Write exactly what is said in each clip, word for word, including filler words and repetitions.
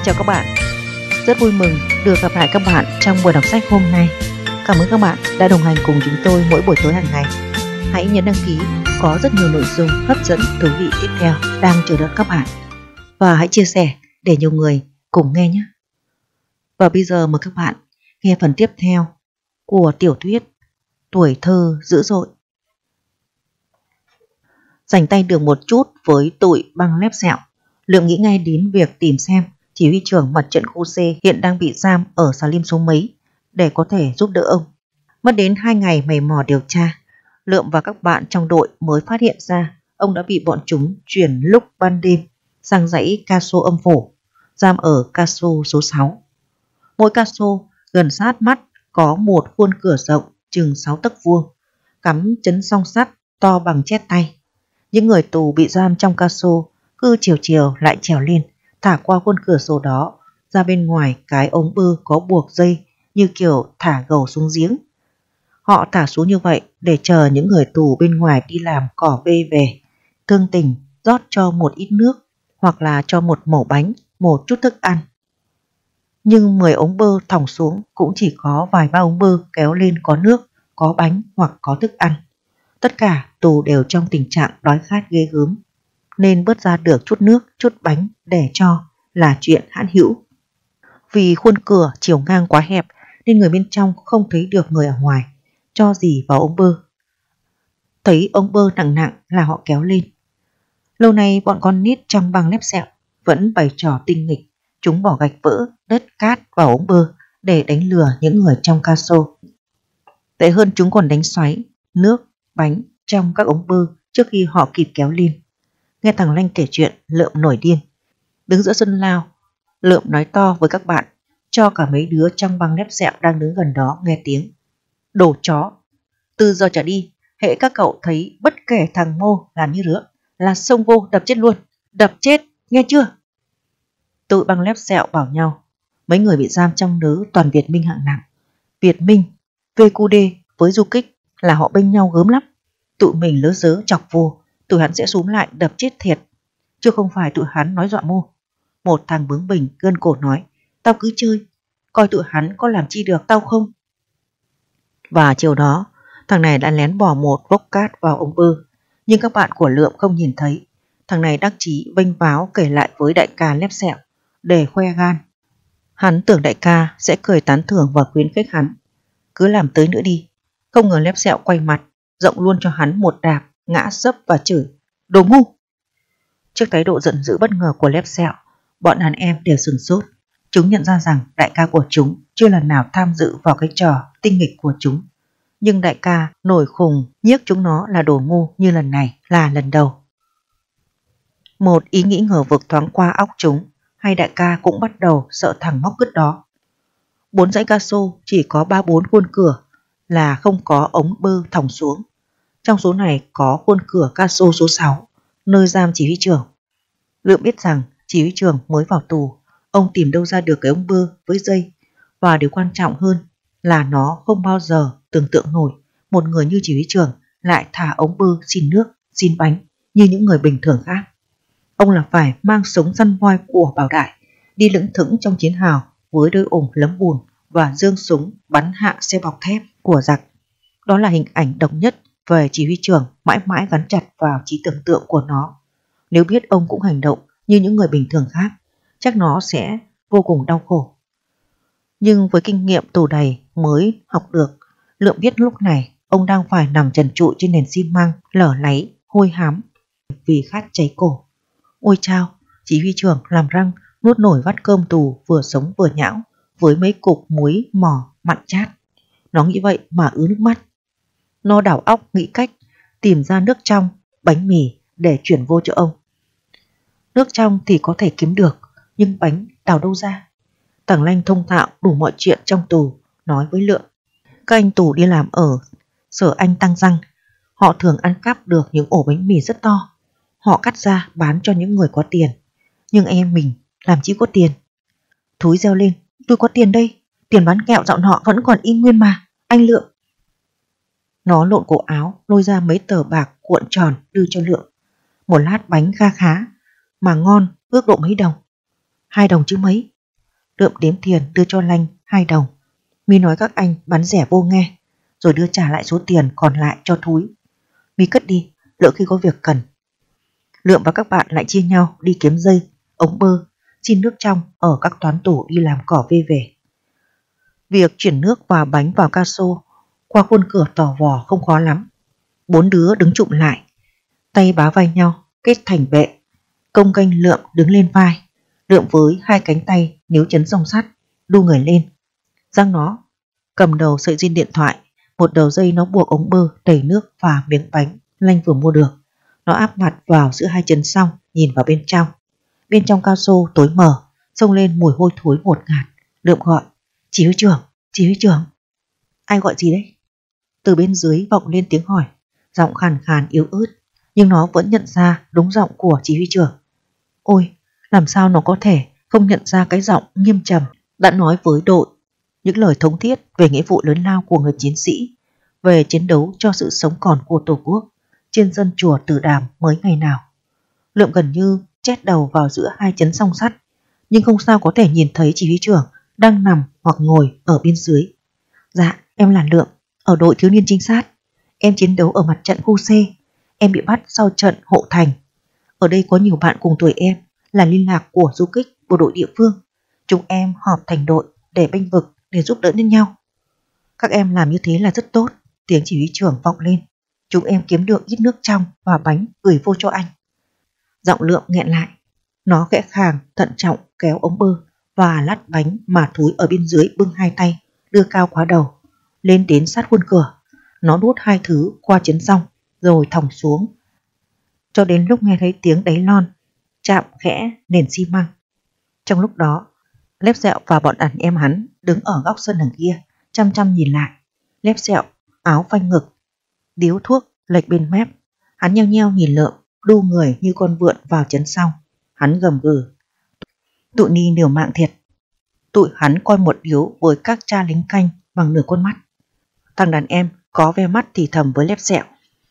chào các bạn. Rất vui mừng được gặp lại các bạn trong buổi đọc sách hôm nay. Cảm ơn các bạn đã đồng hành cùng chúng tôi mỗi buổi tối hàng ngày. Hãy nhấn đăng ký, có rất nhiều nội dung hấp dẫn thú vị tiếp theo đang chờ đợi các bạn. Và hãy chia sẻ để nhiều người cùng nghe nhé. Và bây giờ mời các bạn nghe phần tiếp theo của tiểu thuyết Tuổi thơ dữ dội. Dành tay được một chút với tụi băng lép sẹo, Lượng nghĩ ngay đến việc tìm xem chỉ huy trưởng mặt trận khu C hiện đang bị giam ở Salim số mấy để có thể giúp đỡ ông. Mất đến hai ngày mày mò điều tra, Lượng và các bạn trong đội mới phát hiện ra ông đã bị bọn chúng chuyển lúc ban đêm sang dãy Caso âm phủ, giam ở Caso số sáu. Mỗi Caso gần sát mắt có một khuôn cửa rộng chừng sáu tấc vuông, cắm chấn song sắt to bằng chét tay. Những người tù bị giam trong Caso cứ chiều chiều lại trèo lên, thả qua khuôn cửa sổ đó ra bên ngoài cái ống bơ có buộc dây như kiểu thả gầu xuống giếng. Họ thả xuống như vậy để chờ những người tù bên ngoài đi làm cỏ bê về, thương tình rót cho một ít nước hoặc là cho một mẩu bánh, một chút thức ăn. Nhưng mười ống bơ thòng xuống cũng chỉ có vài ba ống bơ kéo lên có nước, có bánh hoặc có thức ăn. Tất cả tù đều trong tình trạng đói khát ghê gớm, nên bớt ra được chút nước, chút bánh để cho là chuyện hãn hữu. Vì khuôn cửa chiều ngang quá hẹp nên người bên trong không thấy được người ở ngoài, cho gì vào ống bơ. Thấy ống bơ nặng nặng là họ kéo lên. Lâu nay bọn con nít trong băng lép sẹo vẫn bày trò tinh nghịch, chúng bỏ gạch vỡ, đất cát vào ống bơ để đánh lừa những người trong Caso. Tệ hơn, chúng còn đánh xoáy nước, bánh trong các ống bơ trước khi họ kịp kéo lên. Nghe thằng Lanh kể chuyện, Lượm nổi điên. Đứng giữa sân lao, Lượm nói to với các bạn, cho cả mấy đứa trong băng lép sẹo đang đứng gần đó nghe tiếng. Đồ chó, từ giờ trở đi, hễ các cậu thấy bất kể thằng Mô làm như rứa là xông vô đập chết luôn, đập chết, nghe chưa? Tụi băng lép sẹo bảo nhau. Mấy người bị giam trong nớ toàn Việt Minh hạng nặng. Việt Minh, vê quy đê với du kích là họ bênh nhau gớm lắm. Tụi mình lớ dớ chọc vô, tụi hắn sẽ xúm lại đập chết thiệt, chứ không phải tụi hắn nói dọa Mô. Một thằng bướng bỉnh gân cổ nói, tao cứ chơi, coi tụi hắn có làm chi được tao không. Và chiều đó, thằng này đã lén bỏ một vốc cát vào ống bơ, nhưng các bạn của Lượm không nhìn thấy. Thằng này đắc chí vênh váo kể lại với đại ca lép sẹo để khoe gan. Hắn tưởng đại ca sẽ cười tán thưởng và khuyến khích hắn, cứ làm tới nữa đi. Không ngờ lép sẹo quay mặt, rộng luôn cho hắn một đạp, ngã sấp và chửi, đồ ngu. Trước thái độ giận dữ bất ngờ của lép sẹo, bọn đàn em đều sửng sốt. Chúng nhận ra rằng đại ca của chúng chưa lần nào tham dự vào cái trò tinh nghịch của chúng. Nhưng đại ca nổi khùng nhiếc chúng nó là đồ ngu như lần này là lần đầu. Một ý nghĩ ngờ vực thoáng qua óc chúng, hay đại ca cũng bắt đầu sợ thằng ngốc cứt đó. Bốn dãy Caso chỉ có ba bốn khuôn cửa là không có ống bơ thòng xuống. Trong số này có khuôn cửa Caso số sáu, nơi giam chỉ huy trưởng. Lượng biết rằng chỉ huy trưởng mới vào tù, ông tìm đâu ra được cái ống bơ với dây, và điều quan trọng hơn là nó không bao giờ tưởng tượng nổi một người như chỉ huy trưởng lại thả ống bơ xin nước, xin bánh như những người bình thường khác. Ông là phải mang sống săn voi của Bảo Đại, đi lững thững trong chiến hào với đôi ủng lấm bùn và giương súng bắn hạ xe bọc thép của giặc. Đó là hình ảnh độc nhất về chỉ huy trưởng, mãi mãi gắn chặt vào trí tưởng tượng của nó. Nếu biết ông cũng hành động như những người bình thường khác, chắc nó sẽ vô cùng đau khổ. Nhưng với kinh nghiệm tù đầy mới học được, Lượng biết lúc này ông đang phải nằm trần trụi trên nền xi măng lở láy, hôi hám vì khát cháy cổ. Ôi chao, chỉ huy trưởng làm răng nuốt nổi vắt cơm tù vừa sống vừa nhão với mấy cục muối mỏ mặn chát. Nó nghĩ vậy mà ứa nước mắt. Nó đảo óc nghĩ cách tìm ra nước trong, bánh mì để chuyển vô cho ông. Nước trong thì có thể kiếm được, nhưng bánh đào đâu ra? Thằng Lanh thông thạo đủ mọi chuyện trong tù, nói với Lượng. Các anh tù đi làm ở sở anh Tăng Răng, họ thường ăn cắp được những ổ bánh mì rất to. Họ cắt ra bán cho những người có tiền. Nhưng em mình làm chi có tiền. Thúi reo lên, tôi có tiền đây, tiền bán kẹo dạo nọ vẫn còn y nguyên mà, anh Lượng. Nó lộn cổ áo, lôi ra mấy tờ bạc cuộn tròn đưa cho Lượng. Một lát bánh kha khá, mà ngon, ước độ mấy đồng. Hai đồng chứ mấy, Lượm đếm tiền đưa cho Lanh hai đồng. Mi nói các anh bán rẻ vô nghe, rồi đưa trả lại số tiền còn lại cho Thúi. Mi cất đi, lỡ khi có việc cần. Lượm và các bạn lại chia nhau đi kiếm dây, ống bơ, xin nước trong ở các toán tủ đi làm cỏ vê về. Việc chuyển nước và bánh vào caso qua khuôn cửa tỏ vò không khó lắm. Bốn đứa đứng chụm lại, tay bá vai nhau, kết thành vệ. Công canh Lượm đứng lên vai, Lượm với hai cánh tay níu chấn song sắt, đu người lên. Giang nó cầm đầu sợi dây điện thoại, một đầu dây nó buộc ống bơ đầy nước và miếng bánh Lanh vừa mua được. Nó áp mặt vào giữa hai chân xong, nhìn vào bên trong. Bên trong cao su tối mờ, xông lên mùi hôi thối ngột ngạt. Lượm gọi: "Chỉ huy trưởng, chỉ huy trưởng." "Ai gọi gì đấy?" Từ bên dưới vọng lên tiếng hỏi, giọng khàn khàn yếu ớt, nhưng nó vẫn nhận ra đúng giọng của chỉ huy trưởng. Ôi, làm sao nó có thể không nhận ra cái giọng nghiêm trầm đã nói với đội những lời thống thiết về nghĩa vụ lớn lao của người chiến sĩ, về chiến đấu cho sự sống còn của Tổ quốc trên dân chùa Tử Đàm mới ngày nào. Lượm gần như chét đầu vào giữa hai chấn song sắt, nhưng không sao có thể nhìn thấy chỉ huy trưởng đang nằm hoặc ngồi ở bên dưới. "Dạ, em là Lượm, ở đội thiếu niên trinh sát. Em chiến đấu ở mặt trận khu C. Em bị bắt sau trận Hộ Thành. Ở đây có nhiều bạn cùng tuổi em là liên lạc của du kích bộ đội địa phương. Chúng em họp thành đội để bênh vực, để giúp đỡ lẫn nhau." "Các em làm như thế là rất tốt." Tiếng chỉ huy trưởng vọng lên. "Chúng em kiếm được ít nước trong và bánh gửi vô cho anh." Giọng Lượm nghẹn lại. Nó khẽ khàng, thận trọng kéo ống bơ và lát bánh mà Thúi ở bên dưới bưng hai tay, đưa cao quá đầu, lên đến sát khuôn cửa. Nó đút hai thứ qua chấn xong, rồi thòng xuống, cho đến lúc nghe thấy tiếng đáy lon chạm khẽ nền xi măng. Trong lúc đó, Lép Sẹo và bọn đàn em hắn đứng ở góc sân đằng kia, chăm chăm nhìn lại. Lép Sẹo áo phanh ngực, điếu thuốc lệch bên mép. Hắn nheo nheo nhìn Lượm, đu người như con vượn vào chấn xong. Hắn gầm gừ: "Tụi ni liều mạng thiệt." Tụi hắn coi một điếu với các cha lính canh bằng nửa con mắt. Thằng đàn em có ve mắt thì thầm với Lép Sẹo: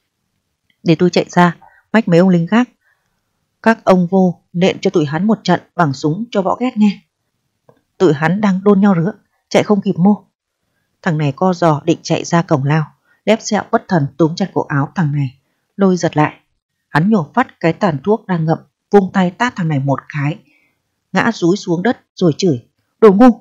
"Để tôi chạy ra mách mấy ông lính gác, các ông vô nện cho tụi hắn một trận bằng súng cho võ ghét nghe." Tụi hắn đang đôn nhau rứa, chạy không kịp mô. Thằng này co giò định chạy ra cổng lao. Lép Sẹo bất thần túm chặt cổ áo thằng này, lôi giật lại. Hắn nhổ phát cái tàn thuốc đang ngậm, vung tay tát thằng này một cái, ngã rúi xuống đất rồi chửi: "Đồ ngu!"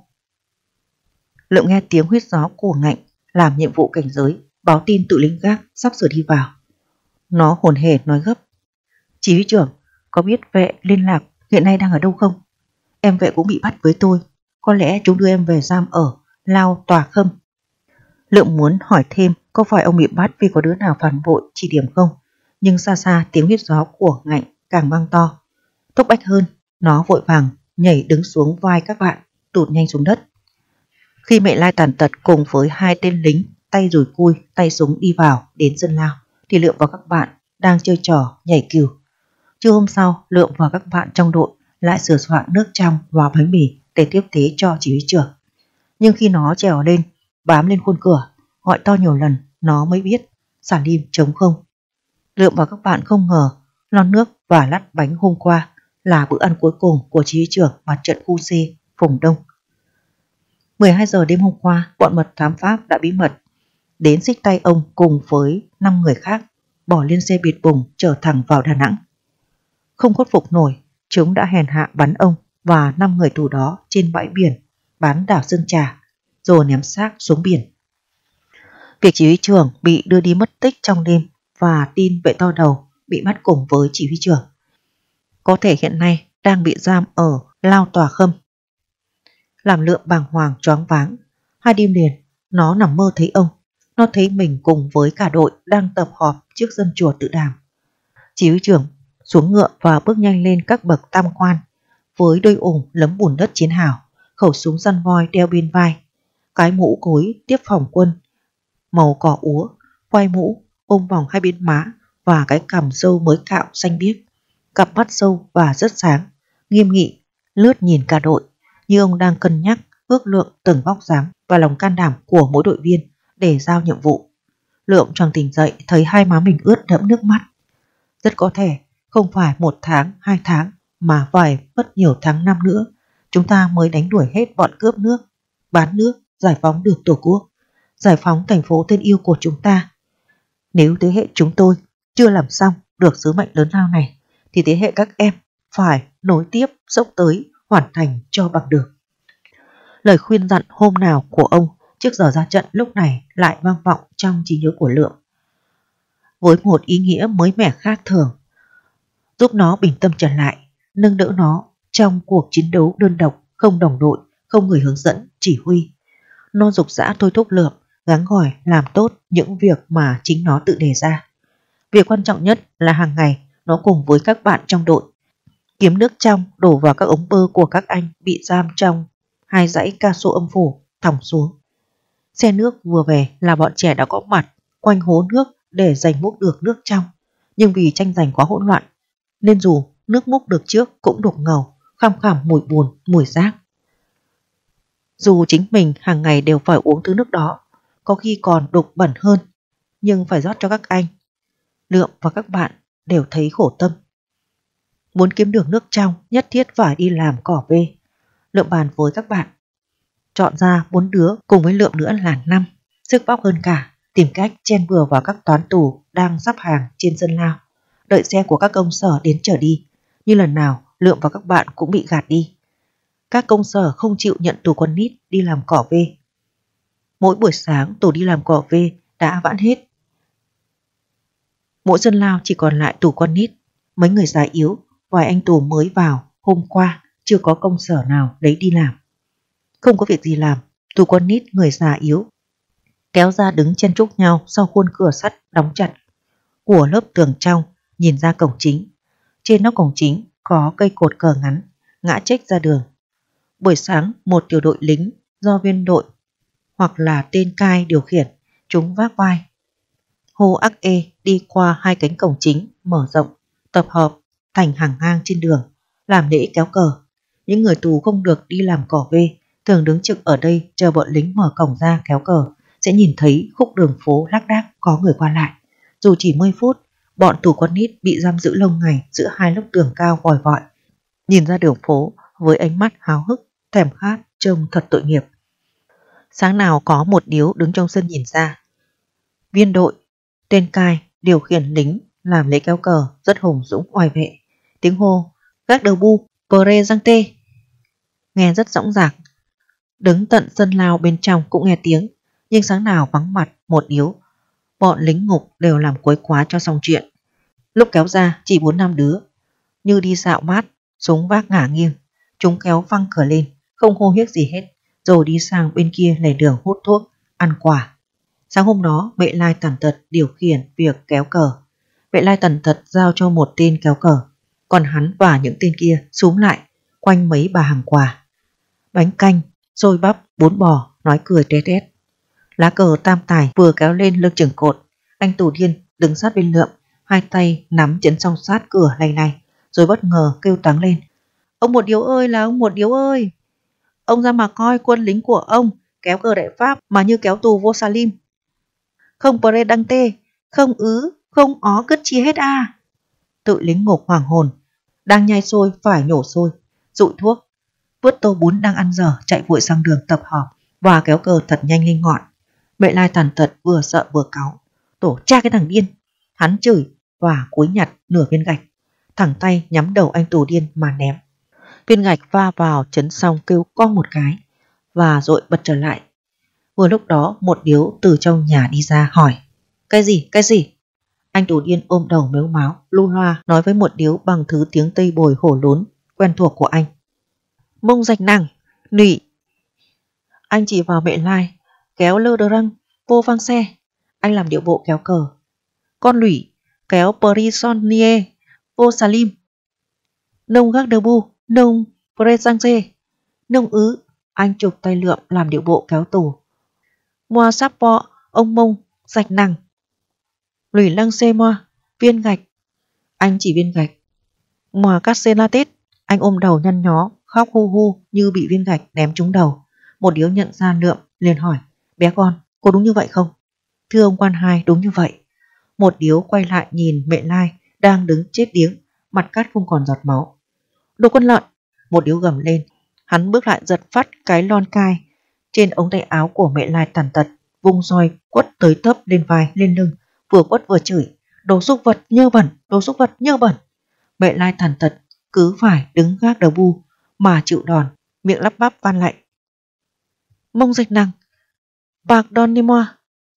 Lượm nghe tiếng huýt gió của Ngạnh làm nhiệm vụ cảnh giới, báo tin tụi lính gác sắp sửa đi vào. Nó hồn hển nói gấp: "Chỉ huy trưởng, có biết vệ liên lạc hiện nay đang ở đâu không? Em vệ cũng bị bắt với tôi, có lẽ chúng đưa em về giam ở Lao Tòa Khâm." Lượm muốn hỏi thêm có phải ông bị bắt vì có đứa nào phản bội chỉ điểm không, nhưng xa xa tiếng huýt gió của Ngạnh càng vang to. Thúc bách hơn, nó vội vàng nhảy đứng xuống vai các bạn, tụt nhanh xuống đất. Khi mẹ Lai tàn tật cùng với hai tên lính tay rùi cui tay súng đi vào đến sân lao, thì Lượm và các bạn đang chơi trò nhảy cừu. Trưa hôm sau, Lượm và các bạn trong đội lại sửa soạn nước trong và bánh mì để tiếp tế cho chỉ huy trưởng. Nhưng khi nó trèo lên, bám lên khuôn cửa, gọi to nhiều lần, nó mới biết xà lim trống không. Lượm và các bạn không ngờ lon nước và lát bánh hôm qua là bữa ăn cuối cùng của chỉ huy trưởng mặt trận khu C Phùng Đông. mười hai giờ đêm hôm qua, bọn mật thám Pháp đã bí mật đến xích tay ông cùng với năm người khác, bỏ lên xe bịt bùng chở thẳng vào Đà Nẵng. Không khuất phục nổi, chúng đã hèn hạ bắn ông và năm người tù đó trên bãi biển bán đảo Sơn Trà, rồi ném xác xuống biển. Việc chỉ huy trưởng bị đưa đi mất tích trong đêm và tin vệ to đầu bị bắt cùng với chỉ huy trưởng, có thể hiện nay đang bị giam ở Lao Tòa Khâm, làm Lượm bàng hoàng choáng váng. Hai đêm liền nó nằm mơ thấy ông. Nó thấy mình cùng với cả đội đang tập họp trước dân chùa Tự Đàm. Chỉ huy trưởng xuống ngựa và bước nhanh lên các bậc tam quan, với đôi ủng lấm bùn đất chiến hào, khẩu súng săn voi đeo bên vai, cái mũ cối tiếp phòng quân màu cỏ úa, quay mũ ôm vòng hai bên má và cái cằm râu mới cạo xanh biếc, cặp mắt sâu và rất sáng, nghiêm nghị lướt nhìn cả đội, như ông đang cân nhắc ước lượng từng vóc dáng và lòng can đảm của mỗi đội viên để giao nhiệm vụ. Lượm choàng tỉnh dậy thấy hai má mình ướt đẫm nước mắt. Rất có thể không phải một tháng, hai tháng mà phải mất nhiều tháng năm nữa chúng ta mới đánh đuổi hết bọn cướp nước, bán nước, giải phóng được Tổ quốc, giải phóng thành phố thân yêu của chúng ta. Nếu thế hệ chúng tôi chưa làm xong được sứ mệnh lớn lao này, thì thế hệ các em phải nối tiếp, dốc tới, hoàn thành cho bằng được. Lời khuyên dặn hôm nào của ông trước giờ ra trận lúc này lại vang vọng trong trí nhớ của Lượng, với một ý nghĩa mới mẻ khác thường, giúp nó bình tâm trở lại, nâng đỡ nó trong cuộc chiến đấu đơn độc, không đồng đội, không người hướng dẫn, chỉ huy. Nó giục giã thôi thúc Lượng gắng gỏi làm tốt những việc mà chính nó tự đề ra. Việc quan trọng nhất là hàng ngày nó cùng với các bạn trong đội kiếm nước trong đổ vào các ống bơ của các anh bị giam trong hai dãy ca sô âm phủ thòng xuống. Xe nước vừa về là bọn trẻ đã có mặt quanh hố nước để giành múc được nước trong, nhưng vì tranh giành quá hỗn loạn nên dù nước múc được trước cũng đục ngầu, khăm khẳm mùi bùn, mùi rác. Dù chính mình hàng ngày đều phải uống thứ nước đó, có khi còn đục bẩn hơn, nhưng phải rót cho các anh. Lượng và các bạn đều thấy khổ tâm. Muốn kiếm được nước trong nhất thiết phải đi làm cỏ vê. Lượng bàn với các bạn, chọn ra bốn đứa cùng với Lượng nữa là năm, sức bóc hơn cả, tìm cách chen vừa vào các toán tù đang sắp hàng trên sân lao, đợi xe của các công sở đến chở đi. Như lần nào Lượng và các bạn cũng bị gạt đi. Các công sở không chịu nhận tù con nít đi làm cỏ vê. Mỗi buổi sáng tù đi làm cỏ vê đã vãn hết. Mỗi dân lao chỉ còn lại tù con nít, mấy người già yếu, vài anh tù mới vào hôm qua chưa có công sở nào lấy đi làm. Không có việc gì làm, tù con nít người già yếu kéo ra đứng chen chúc nhau sau khuôn cửa sắt đóng chặt của lớp tường trong nhìn ra cổng chính. Trên nóc cổng chính có cây cột cờ ngắn ngã chếch ra đường. Buổi sáng một tiểu đội lính do viên đội hoặc là tên cai điều khiển, chúng vác vai hô ắc ê đi qua hai cánh cổng chính mở rộng, tập hợp thành hàng ngang trên đường, làm lễ kéo cờ. Những người tù không được đi làm cỏ vê thường đứng trực ở đây chờ bọn lính mở cổng ra kéo cờ, sẽ nhìn thấy khúc đường phố lác đác có người qua lại. Dù chỉ mười phút, bọn tù con nít bị giam giữ lâu ngày giữa hai lớp tường cao vòi vọi, nhìn ra đường phố với ánh mắt háo hức, thèm khát, trông thật tội nghiệp. Sáng nào có một điếu đứng trong sân nhìn ra. Viên đội, tên cai điều khiển lính làm lễ kéo cờ rất hùng dũng oai vệ. Tiếng hô gác đầu bu presente nghe rất rõng rạc. Đứng tận sân lao bên trong cũng nghe tiếng, nhưng sáng nào vắng mặt một điếu, bọn lính ngục đều làm quấy quá cho xong chuyện. Lúc kéo ra chỉ bốn năm đứa, như đi dạo mát, súng vác ngả nghiêng. Chúng kéo văng cửa lên, không hô hiếc gì hết, rồi đi sang bên kia lề đường hút thuốc, ăn quả. Sáng hôm đó, Vệ Lai Tần Tật điều khiển việc kéo cờ. Vệ Lai Tần Tật giao cho một tên kéo cờ, còn hắn và những tên kia xúm lại quanh mấy bà hàng quà, bánh canh, xôi bắp, bún bò, nói cười té tét. Lá cờ tam tài vừa kéo lên lưng chừng cột, anh tù điên đứng sát bên Lượng, hai tay nắm chấn song sát cửa lay lay, rồi bất ngờ kêu toáng lên: "Ông một điếu ơi là ông một điếu ơi! Ông ra mà coi quân lính của ông kéo cờ Đại Pháp mà như kéo tù vô Salim. Không pre đăng tê, không ứ, không ó cất chia hết à!" Tự lính ngục hoàng hồn, đang nhai xôi phải nhổ xôi, dụi thuốc, vứt tô bún đang ăn dở chạy vội sang đường tập họp và kéo cờ thật nhanh lên ngọn. Vệ Lai Tần Tật vừa sợ vừa cáu: "Tổ cha cái thằng điên!" Hắn chửi và cúi nhặt nửa viên gạch, thẳng tay nhắm đầu anh tù điên mà ném. Viên gạch va vào chấn xong kêu con một cái và rồi bật trở lại. Vừa lúc đó một điếu từ trong nhà đi ra hỏi: "Cái gì, cái gì?" Anh tù điên ôm đầu mếu máo, lu loa nói với một điếu bằng thứ tiếng Tây bồi hổ lốn quen thuộc của anh: "Mông rạch nàng, nỉ." Anh chỉ vào Vệ Lai: "Kéo lơ đờ răng, vô vang xe." Anh làm điệu bộ kéo cờ: "Con lủy, kéo Prisonnier, vô Salim." "Nông gác đờ bu, nông presence, nông ứ." Anh chụp tay Lượng làm điệu bộ kéo tù: "Moa sắp bọ, ông mông, rạch nằng. Lủy lăng xê moa, viên gạch." Anh chỉ viên gạch: "Moa cắt xê la tết." Anh ôm đầu nhăn nhó, khóc hu hu như bị viên gạch ném trúng đầu. Một điếu nhận ra Lượng liền hỏi: "Bé con, có đúng như vậy không?" "Thưa ông quan hai, đúng như vậy." Một điếu quay lại nhìn Vệ Lai đang đứng chết điếng, mặt cắt không còn giọt máu. "Đồ con lợn!" Một điếu gầm lên: Hắn bước lại giật phát cái lon cai trên ống tay áo của mẹ Lai tàn tật, vung roi quất tới tấp lên vai lên lưng, vừa quất vừa chửi: đồ xúc vật nhơ bẩn, đồ xúc vật nhơ bẩn. Mẹ Lai tàn tật cứ phải đứng gác đầu bu mà chịu đòn, miệng lắp bắp van lại: mông dịch năng, pardonnez-moi.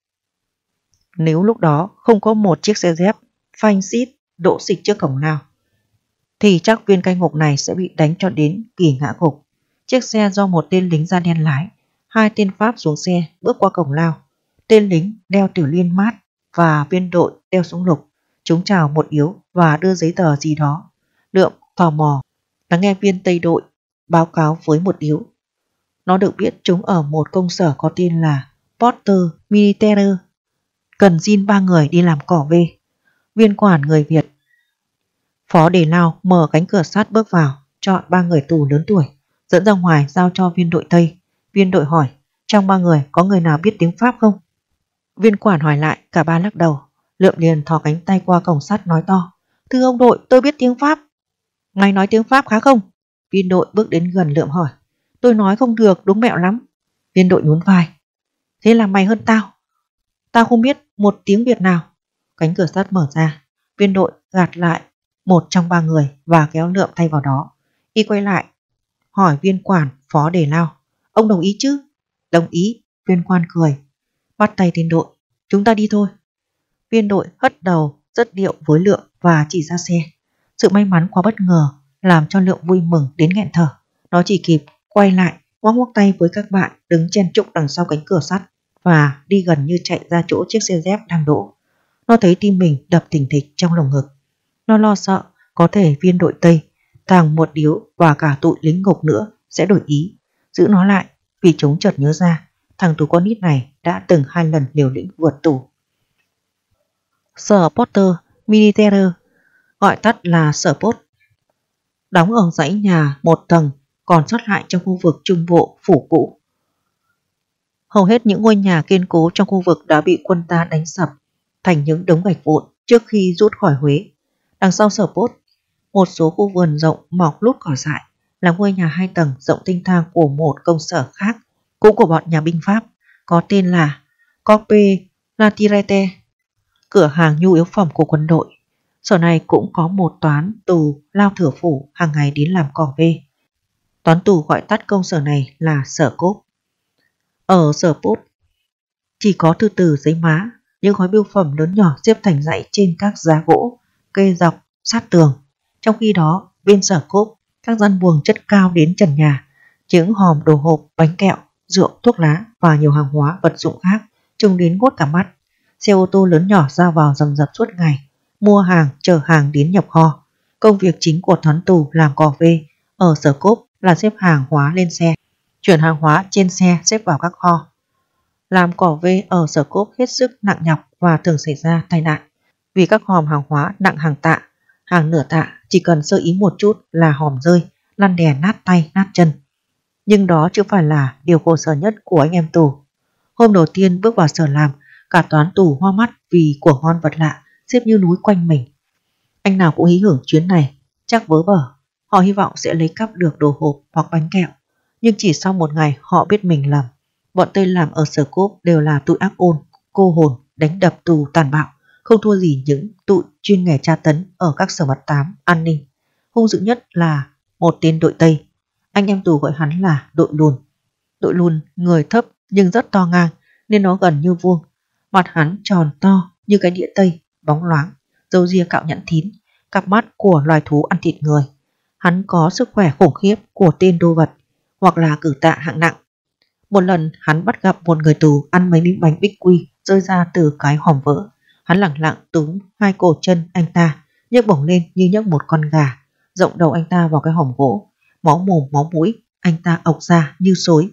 Nếu lúc đó không có một chiếc xe dép phanh xít đỗ xịch trước cổng lao thì chắc viên cai ngục này sẽ bị đánh cho đến kỳ ngã gục. Chiếc xe do một tên lính da đen lái, hai tên Pháp xuống xe bước qua cổng lao. Tên lính đeo tiểu liên mát và viên đội đeo súng lục. Chúng chào một yếu và đưa giấy tờ gì đó. Lượm tò mò lắng nghe viên tây đội báo cáo với một yếu. Nó được biết chúng ở một công sở có tên là Porter Militaire, cần xin ba người đi làm cỏ về. Viên quản người Việt Phó Đề Lao mở cánh cửa sắt bước vào, chọn ba người tù lớn tuổi, dẫn ra ngoài giao cho viên đội Tây. Viên đội hỏi: trong ba người có người nào biết tiếng Pháp không? Viên quản hỏi lại, cả ba lắc đầu. Lượm liền thò cánh tay qua cổng sắt nói to: thưa ông đội, tôi biết tiếng Pháp. Mày nói tiếng Pháp khá không? Viên đội bước đến gần Lượm hỏi. Tôi nói không được, đúng mẹo lắm. Viên đội nhún vai. Thế là mày hơn tao. Tao không biết một tiếng Việt nào. Cánh cửa sắt mở ra. Viên đội gạt lại một trong ba người và kéo Lượm thay vào đó. Y quay lại hỏi viên quản Phó Đề Lao: ông đồng ý chứ? Đồng ý. Viên quan cười, bắt tay tên đội: chúng ta đi thôi. Viên đội hất đầu rất điệu với Lượm và chỉ ra xe. Sự may mắn quá bất ngờ làm cho Lượm vui mừng đến nghẹn thở. Nó chỉ kịp quay lại ngoắc ngoắc tay với các bạn đứng chen chúc đằng sau cánh cửa sắt và đi gần như chạy ra chỗ chiếc xe dép đang đỗ. Nó thấy tim mình đập thình thịch trong lồng ngực. Nó lo sợ có thể viên đội Tây, thằng một điếu và cả tụi lính ngục nữa sẽ đổi ý, giữ nó lại, vì chúng chợt nhớ ra thằng tù con nít này đã từng hai lần liều lĩnh vượt tù. Sở Porter Militaire, gọi tắt là Sở Post, đóng ở dãy nhà một tầng còn sót lại trong khu vực trung bộ phủ cũ. Hầu hết những ngôi nhà kiên cố trong khu vực đã bị quân ta đánh sập thành những đống gạch vụn trước khi rút khỏi Huế. Đằng sau Sở Post, một số khu vườn rộng mọc lút cỏ dại là ngôi nhà hai tầng rộng thênh thang của một công sở khác, cũng của bọn nhà binh Pháp, có tên là Corpe Latirete, cửa hàng nhu yếu phẩm của quân đội. Sở này cũng có một toán tù lao thửa phủ hàng ngày đến làm cỏ về. Toán tù gọi tắt công sở này là Sở Cốp. Ở Sở Post chỉ có thư từ giấy má, những gói bưu phẩm lớn nhỏ xếp thành dãy trên các giá gỗ kê dọc sát tường. Trong khi đó, bên Sở Cốp, các gian buồng chất cao đến trần nhà, những hòm đồ hộp, bánh kẹo, rượu, thuốc lá và nhiều hàng hóa vật dụng khác trông đến ngốt cả mắt. Xe ô tô lớn nhỏ ra vào rầm rập suốt ngày, mua hàng, chở hàng đến nhập kho. Công việc chính của toán tù làm cỏ về ở Sở Cốp là xếp hàng hóa lên xe, chuyển hàng hóa trên xe xếp vào các kho. Làm cỏ về ở Sở Cốp hết sức nặng nhọc và thường xảy ra tai nạn, vì các hòm hàng hóa nặng hàng tạ, hàng nửa tạ, chỉ cần sơ ý một chút là hòm rơi, lăn đè nát tay nát chân. Nhưng đó chưa phải là điều khổ sở nhất của anh em tù. Hôm đầu tiên bước vào sở làm, cả toán tù hoa mắt vì của ngon vật lạ xếp như núi quanh mình. Anh nào cũng hí hưởng chuyến này, chắc vớ vẩn. Họ hy vọng sẽ lấy cắp được đồ hộp hoặc bánh kẹo, nhưng chỉ sau một ngày họ biết mình lầm. Bọn Tây làm ở Sở Cốp đều là tụi ác ôn, cô hồn, đánh đập tù tàn bạo, không thua gì những tụi chuyên nghề tra tấn ở các sở mật tám, an ninh. Hung dữ nhất là một tên đội Tây, anh em tù gọi hắn là đội lùn. Đội lùn người thấp nhưng rất to ngang nên nó gần như vuông. Mặt hắn tròn to như cái đĩa Tây, bóng loáng, râu ria cạo nhẵn thín, cặp mắt của loài thú ăn thịt người. Hắn có sức khỏe khủng khiếp của tên đô vật hoặc là cử tạ hạng nặng. Một lần hắn bắt gặp một người tù ăn mấy miếng bánh bích quy rơi ra từ cái hòm vỡ. Hắn lẳng lặng túm hai cổ chân anh ta, nhấc bổng lên như nhấc một con gà, rộng đầu anh ta vào cái hòm gỗ. Máu mồm máu mũi anh ta ộc ra như xối.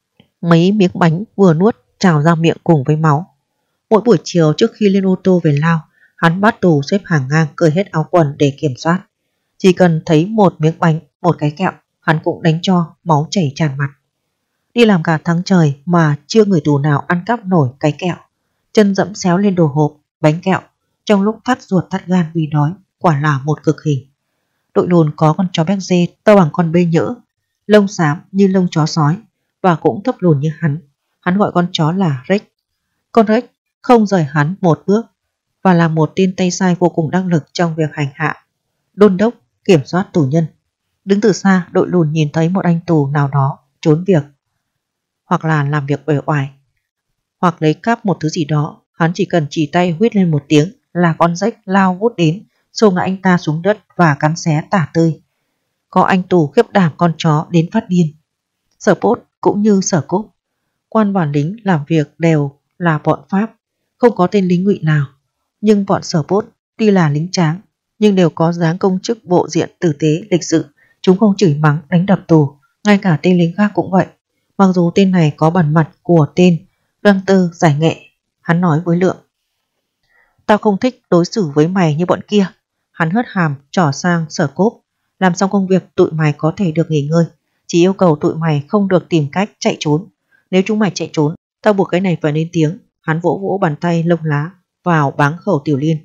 Mấy miếng bánh vừa nuốt trào ra miệng cùng với máu. Mỗi buổi chiều trước khi lên ô tô về lao, hắn bắt tù xếp hàng ngang cởi hết áo quần để kiểm soát. Chỉ cần thấy một miếng bánh, một cái kẹo, hắn cũng đánh cho máu chảy tràn mặt. Đi làm cả tháng trời mà chưa người tù nào ăn cắp nổi cái kẹo. Chân dẫm xéo lên đồ hộp, bánh kẹo, trong lúc thắt ruột thắt gan vì đói, quả là một cực hình. Đội lùn có con chó béc dê to bằng con bê nhỡ, lông xám như lông chó sói và cũng thấp lùn như hắn. Hắn gọi con chó là Rex. Con Rex không rời hắn một bước và là một tên tay sai vô cùng đắc lực trong việc hành hạ, đôn đốc, kiểm soát tù nhân. Đứng từ xa, đội lùn nhìn thấy một anh tù nào đó trốn việc, hoặc là làm việc uể oải, hoặc lấy cắp một thứ gì đó, hắn chỉ cần chỉ tay huýt lên một tiếng là con rách lao vút đến, xô ngã anh ta xuống đất và cắn xé tả tơi. Có anh tù khiếp đảm con chó đến phát điên. Sở Pốt cũng như Sở Cốp, quan và lính làm việc đều là bọn Pháp, không có tên lính ngụy nào. Nhưng bọn Sở Pốt tuy là lính tráng nhưng đều có dáng công chức bộ diện tử tế lịch sự. Chúng không chửi mắng đánh đập tù, ngay cả tên lính khác cũng vậy. Mặc dù tên này có bản mặt của tên gangster giải nghệ. Hắn nói với Lượng: "Tao không thích đối xử với mày như bọn kia." Hắn hất hàm trỏ sang Sở Cốp: "Làm xong công việc tụi mày có thể được nghỉ ngơi, chỉ yêu cầu tụi mày không được tìm cách chạy trốn. Nếu chúng mày chạy trốn, tao buộc cái này phải lên tiếng." Hắn vỗ vỗ bàn tay lông lá vào báng khẩu Tiểu Liên,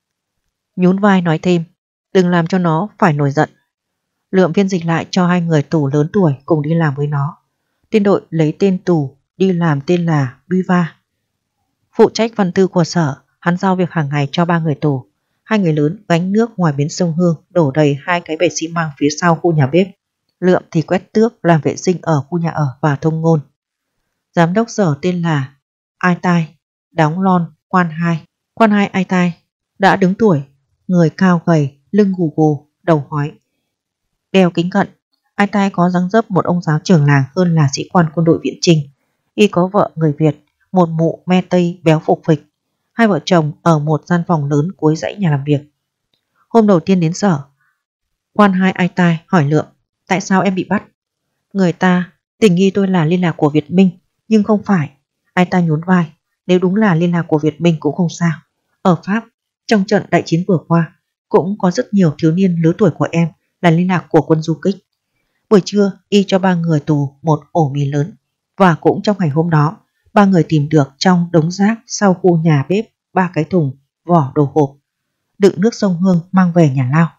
nhún vai nói thêm: "Đừng làm cho nó phải nổi giận." Lượng phiên dịch lại cho hai người tù lớn tuổi cùng đi làm với nó. Tên đội lấy tên tù đi làm tên là Biva. Phụ trách văn thư của sở, hắn giao việc hàng ngày cho ba người tù. Hai người lớn gánh nước ngoài bến sông Hương, đổ đầy hai cái bể xi măng phía sau khu nhà bếp. Lượng thì quét tước, làm vệ sinh ở khu nhà ở và thông ngôn. Giám đốc sở tên là Ai Tai, đóng lon quan hai. Quan hai Ai Tai đã đứng tuổi, người cao gầy, lưng gù gù, đầu hói, đeo kính cận. Ai Tai có dáng dấp một ông giáo trưởng làng hơn là sĩ quan quân đội viễn chinh. Y có vợ người Việt, một mụ me Tây béo phục phịch. Hai vợ chồng ở một gian phòng lớn cuối dãy nhà làm việc. Hôm đầu tiên đến sở, quan hai Ai Tai hỏi Lượng: "Tại sao em bị bắt?" Người ta tình nghi tôi là liên lạc của Việt Minh, nhưng không phải. Ai Tai nhún vai: "Nếu đúng là liên lạc của Việt Minh cũng không sao. Ở Pháp, trong trận đại chiến vừa qua, cũng có rất nhiều thiếu niên lứa tuổi của em là liên lạc của quân du kích." Buổi trưa, y cho ba người tù một ổ mì lớn, và cũng trong ngày hôm đó, ba người tìm được trong đống rác sau khu nhà bếp ba cái thùng vỏ đồ hộp đựng nước sông Hương mang về nhà lao.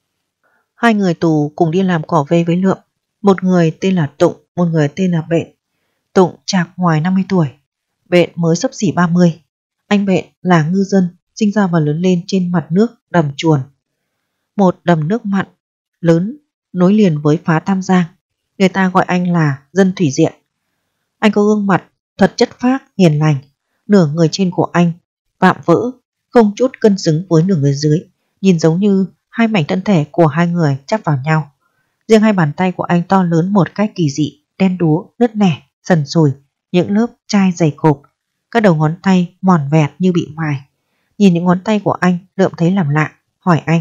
Hai người tù cùng đi làm cỏ vê với Lượng. Một người tên là Tụng, một người tên là Bện. Tụng chạc ngoài năm mươi tuổi, Bện mới xấp xỉ ba mươi. Anh Bện là ngư dân, sinh ra và lớn lên trên mặt nước đầm Chuồn, một đầm nước mặn lớn nối liền với phá Tam Giang. Người ta gọi anh là dân thủy diện. Anh có gương mặt thật chất phác, hiền lành. Nửa người trên của anh vạm vỡ, không chút cân xứng với nửa người dưới, nhìn giống như hai mảnh thân thể của hai người chắp vào nhau. Riêng hai bàn tay của anh to lớn một cách kỳ dị, đen đúa, nứt nẻ, sần sùi, những lớp chai dày cộp. Các đầu ngón tay mòn vẹt như bị mài. Nhìn những ngón tay của anh, Lượm thấy làm lạ, hỏi anh.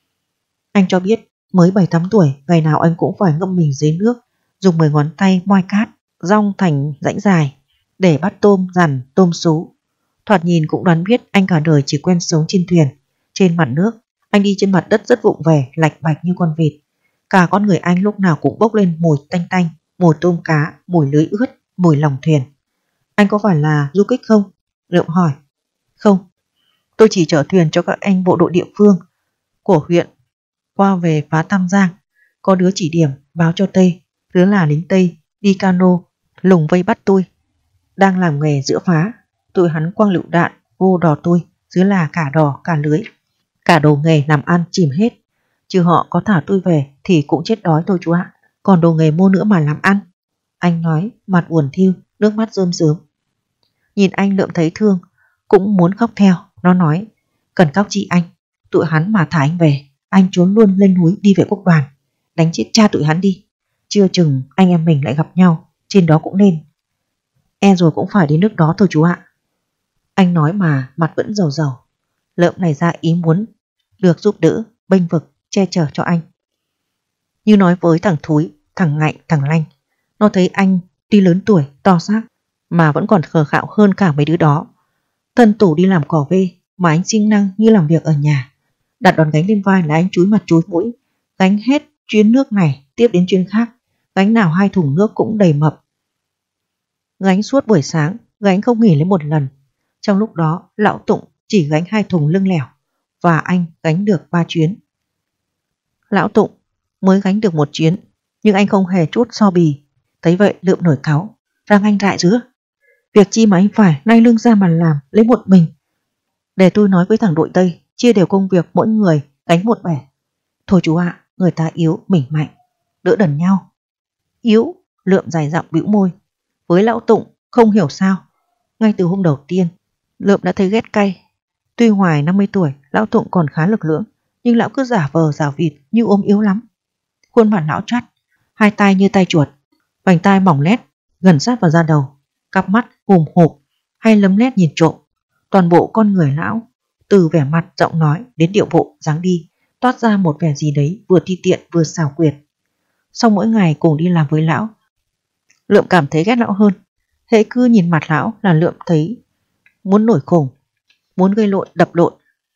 Anh cho biết mới bảy tám tuổi, ngày nào anh cũng phải ngâm mình dưới nước, dùng mười ngón tay moi cát, rong thành rãnh dài để bắt tôm rằn, tôm sú. Thoạt nhìn cũng đoán biết anh cả đời chỉ quen sống trên thuyền, trên mặt nước. Anh đi trên mặt đất rất vụng về, lạch bạch như con vịt. Cả con người anh lúc nào cũng bốc lên mùi tanh tanh, mùi tôm cá, mùi lưới ướt, mùi lòng thuyền. Anh có phải là du kích không? Lượm hỏi. Không, tôi chỉ chở thuyền cho các anh bộ đội địa phương của huyện qua về phá Tam Giang. Có đứa chỉ điểm báo cho Tây, đứa là lính Tây đi cano lùng vây bắt tôi. Đang làm nghề giữa phá, tụi hắn quăng lựu đạn vô đò tôi, dưới là cả đò cả lưới. Cả đồ nghề làm ăn chìm hết, chứ họ có thả tôi về thì cũng chết đói thôi chú ạ. Còn đồ nghề mua nữa mà làm ăn. Anh nói mặt buồn thiu, nước mắt rơm rớm. Nhìn anh Lượm thấy thương, cũng muốn khóc theo. Nó nói, cần khóc chị anh, tụi hắn mà thả anh về, anh trốn luôn lên núi đi về quốc đoàn, đánh chết cha tụi hắn đi. Chưa chừng anh em mình lại gặp nhau trên đó cũng nên. E rồi cũng phải đến nước đó thôi chú ạ. Anh nói mà mặt vẫn dầu dầu. Lượm này ra ý muốn được giúp đỡ, bênh vực, che chở cho anh. Như nói với thằng Thúi, thằng Ngạnh, thằng Lanh. Nó thấy anh tuy lớn tuổi, to xác mà vẫn còn khờ khạo hơn cả mấy đứa đó. Thân tủ đi làm cỏ vê mà anh siêng năng như làm việc ở nhà. Đặt đòn gánh lên vai là anh chúi mặt chúi mũi, gánh hết chuyến nước này tiếp đến chuyến khác, gánh nào hai thùng nước cũng đầy mập. Gánh suốt buổi sáng, gánh không nghỉ lấy một lần. Trong lúc đó lão Tụng chỉ gánh hai thùng lưng lẻo và anh gánh được ba chuyến. Lão Tụng mới gánh được một chuyến, nhưng anh không hề chút so bì. Thấy vậy Lượm nổi cáu, Răng anh rại rứa. Việc chi mà anh phải nay lưng ra mà làm lấy một mình. Để tôi nói với thằng đội Tây, chia đều công việc mỗi người gánh một bẻ. Thôi chú ạ, người ta yếu mình mạnh, đỡ đần nhau. Yếu? Lượm dài giọng bĩu môi. Với lão Tụng không hiểu sao, ngay từ hôm đầu tiên Lượm đã thấy ghét cay. Tuy ngoài năm mươi tuổi, lão Tụng còn khá lực lưỡng, nhưng lão cứ giả vờ giả vịt như ốm yếu lắm. Khuôn mặt lão chắt, hai tay như tay chuột, vành tai mỏng lét gần sát vào da đầu, cặp mắt hùm hụp hay lấm lét nhìn trộm. Toàn bộ con người lão, từ vẻ mặt, giọng nói đến điệu bộ, dáng đi, toát ra một vẻ gì đấy vừa ti tiện vừa xảo quyệt. Sau mỗi ngày cùng đi làm với lão, Lượm cảm thấy ghét lão hơn. Hễ cứ nhìn mặt lão là Lượm thấy muốn nổi khùng, muốn gây lộn đập lộn.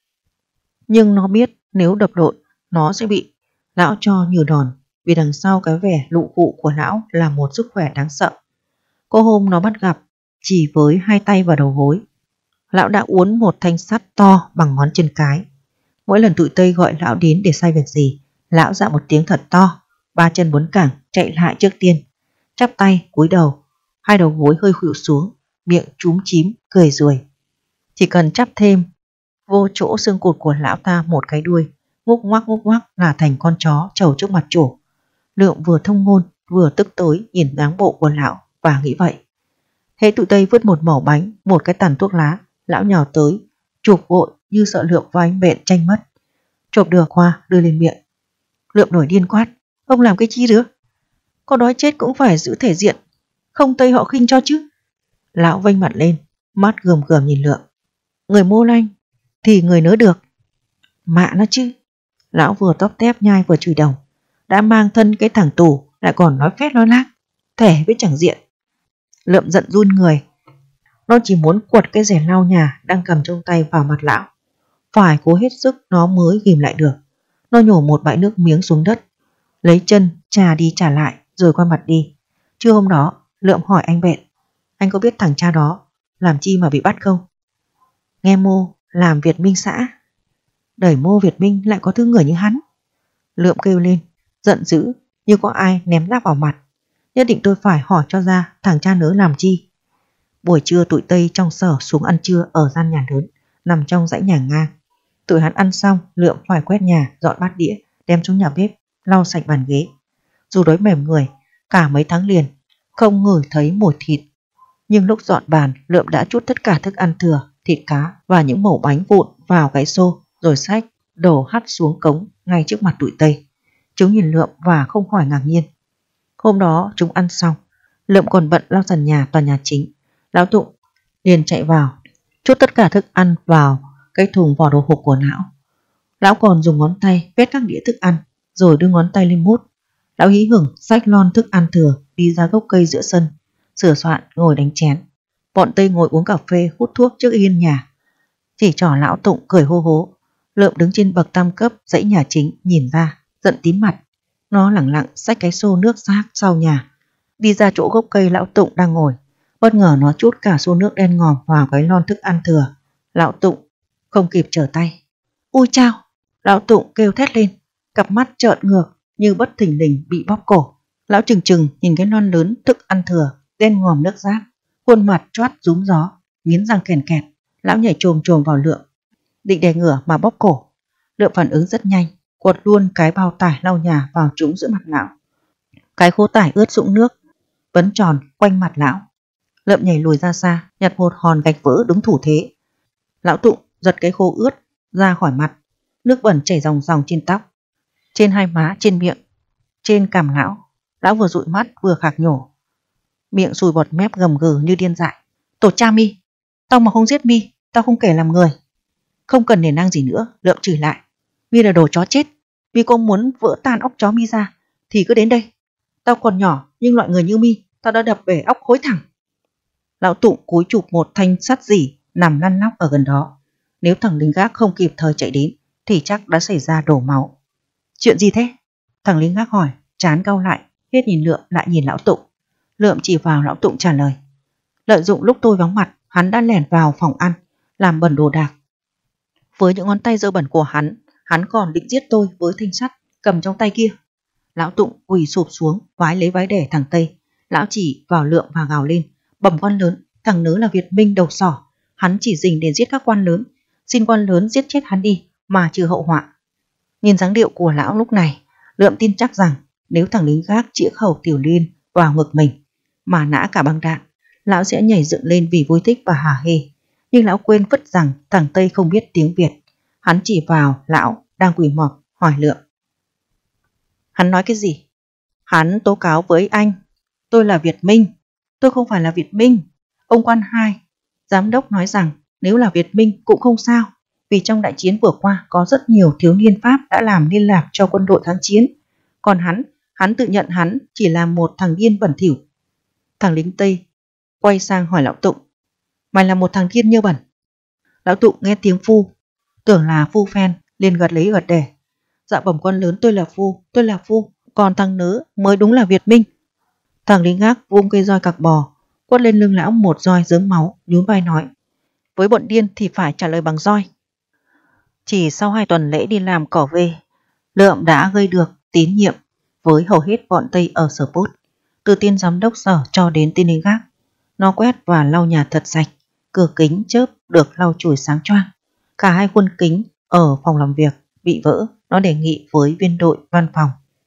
Nhưng nó biết nếu đập lộn nó sẽ bị lão cho như đòn, vì đằng sau cái vẻ lụ khụ của lão là một sức khỏe đáng sợ. Có hôm nó bắt gặp, chỉ với hai tay và đầu gối, lão đã uốn một thanh sắt to bằng ngón chân cái. Mỗi lần tụi Tây gọi lão đến để sai việc gì, lão dạ một tiếng thật to, ba chân bốn cẳng chạy lại trước tiên, chắp tay cúi đầu, hai đầu gối hơi khuỵu xuống, miệng chúm chím cười ruồi. Chỉ cần chắp thêm vô chỗ xương cụt của lão ta một cái đuôi, ngúc ngoắc ngúc ngoắc là thành con chó trầu trước mặt chủ. Lượm vừa thông ngôn vừa tức tối nhìn dáng bộ của lão và nghĩ vậy. Hễ tụi Tây vứt một mẩu bánh, một cái tàn thuốc lá, lão nhào tới chụp vội như sợ Lượm và anh bện tranh mất. Chộp được qua đưa lên miệng. Lượm nổi điên quát: Ông làm cái chi nữa? Có đói chết cũng phải giữ thể diện, không Tây họ khinh cho chứ. Lão vênh mặt lên, mắt gườm gườm nhìn Lượm. Người Mô Lanh thì người nỡ được. Mạ nó chứ. Lão vừa tóp tép nhai vừa chửi đồng. Đã mang thân cái thằng tù lại còn nói phét nói lác, thẻ với chẳng diện. Lượm giận run người. Nó chỉ muốn quật cái rẻ lau nhà đang cầm trong tay vào mặt lão. Phải cố hết sức nó mới ghim lại được. Nó nhổ một bãi nước miếng xuống đất, lấy chân trà đi trả lại rồi quay mặt đi. Trưa hôm đó Lượm hỏi anh bện: Anh có biết thằng cha đó làm chi mà bị bắt không? Nghe Mô làm Việt Minh xã. Đẩy Mô Việt Minh lại có thứ người như hắn. Lượm kêu lên, giận dữ như có ai ném rác vào mặt. Nhất định tôi phải hỏi cho ra thằng cha nớ làm chi. Buổi trưa tụi Tây trong sở xuống ăn trưa ở gian nhà lớn nằm trong dãy nhà ngang. Tụi hắn ăn xong, Lượm phải quét nhà, dọn bát đĩa, đem xuống nhà bếp, lau sạch bàn ghế. Dù đói mềm người, cả mấy tháng liền không ngửi thấy mùi thịt, nhưng lúc dọn bàn, Lượm đã trút tất cả thức ăn thừa, thịt cá và những mẩu bánh vụn vào cái xô, rồi xách đổ hắt xuống cống ngay trước mặt tụi Tây. Chúng nhìn Lượm và không khỏi ngạc nhiên. Hôm đó chúng ăn xong, Lượm còn bận lau sàn nhà tòa nhà chính. Lão Tụng liền chạy vào, trút tất cả thức ăn vào cái thùng vỏ đồ hộp của lão. Lão còn dùng ngón tay vét các đĩa thức ăn, rồi đưa ngón tay lên mút. Lão hí hửng xách lon thức ăn thừa đi ra gốc cây giữa sân, sửa soạn ngồi đánh chén. Bọn Tây ngồi uống cà phê hút thuốc trước hiên nhà. Chỉ trỏ Lão Tụng cười hô hố. Lượm đứng trên bậc tam cấp dãy nhà chính nhìn ra, giận tím mặt. Nó lẳng lặng xách cái xô nước rác sau nhà, đi ra chỗ gốc cây Lão Tụng đang ngồi. Bất ngờ nó trút cả xô nước đen ngòm vào cái lon thức ăn thừa. Lão Tụng không kịp trở tay. Ui chao! Lão Tụng kêu thét lên, cặp mắt trợn ngược như bất thình lình bị bóp cổ. Lão trừng trừng nhìn cái lon lớn thức ăn thừa đen ngòm nước rác, khuôn mặt choát rúm gió, nghiến răng kèn kẹt. Lão nhảy chồm chồm vào Lượm, định đè ngửa mà bóp cổ. Lượm phản ứng rất nhanh, quật luôn cái bao tải lau nhà vào trúng giữa mặt lão. Cái khố tải ướt sũng nước vấn tròn quanh mặt lão. Lượm nhảy lùi ra xa, nhặt một hòn gạch vỡ đúng thủ thế. Lão Tụng giật cái khố ướt ra khỏi mặt, nước bẩn chảy ròng ròng trên tóc, trên hai má, trên miệng, trên cằm lão. Lão vừa dụi mắt vừa khạc nhổ, miệng sùi bọt mép gầm gừ như điên dại. Tổ cha mi, tao mà không giết mi, tao không kể làm người. Không cần nể nang gì nữa, Lượm chửi lại. Mi là đồ chó chết, mi có muốn vỡ tan óc chó mi ra thì cứ đến đây. Tao còn nhỏ nhưng loại người như mi tao đã đập bể óc khối thẳng. Lão Tụng cúi chụp một thanh sắt dỉ nằm lăn lóc ở gần đó. Nếu thằng lính gác không kịp thời chạy đến thì chắc đã xảy ra đổ máu. Chuyện gì thế? Thằng lính gác hỏi, trán cau lại, hết nhìn Lượm lại nhìn Lão Tụng. Lượm chỉ vào Lão Tụng trả lời. Lợi dụng lúc tôi vắng mặt, hắn đã lẻn vào phòng ăn, làm bẩn đồ đạc. Với những ngón tay dơ bẩn của hắn, hắn còn định giết tôi với thanh sắt cầm trong tay kia. Lão Tụng quỳ sụp xuống vái lấy váy đẻ thằng Tây. Lão chỉ vào Lượng và gào lên: Bẩm quan lớn, thằng nớ là Việt Minh đầu sỏ, hắn chỉ dình để giết các quan lớn, xin quan lớn giết chết hắn đi mà trừ hậu họa. Nhìn dáng điệu của lão lúc này, Lượng tin chắc rằng nếu thằng lính gác chĩa khẩu tiểu liên vào ngực mình mà nã cả băng đạn, lão sẽ nhảy dựng lên vì vui thích và hả hê. Nhưng lão quên vứt rằng thằng Tây không biết tiếng Việt. Hắn chỉ vào lão đang quỳ mọp hỏi Lượng: Hắn nói cái gì? Hắn tố cáo với anh: Tôi là Việt Minh. Tôi không phải là Việt Minh. Ông quan hai, giám đốc nói rằng nếu là Việt Minh cũng không sao, vì trong đại chiến vừa qua có rất nhiều thiếu niên Pháp đã làm liên lạc cho quân đội kháng chiến. Còn hắn, hắn tự nhận hắn chỉ là một thằng điên bẩn thỉu. Thằng lính Tây quay sang hỏi Lão Tụng: Mày là một thằng điên nhơ bẩn? Lão Tụng nghe tiếng phu, tưởng là phu phen, liền gật lấy gật đẻ: Dạ bẩm quan lớn, tôi là phu, tôi là phu, còn thằng nớ mới đúng là Việt Minh. Thằng lính gác vung cây roi cạc bò, quất lên lưng lão một roi rớm máu, nhún vai nói: Với bọn điên thì phải trả lời bằng roi. Chỉ sau hai tuần lễ đi làm cỏ về, Lượng đã gây được tín nhiệm với hầu hết bọn Tây ở Sở Pốt. Từ tiên giám đốc sở cho đến tên lính gác, nó quét và lau nhà thật sạch, cửa kính chớp được lau chùi sáng choang. Cả hai khuôn kính ở phòng làm việc bị vỡ, nó đề nghị với viên đội văn phòng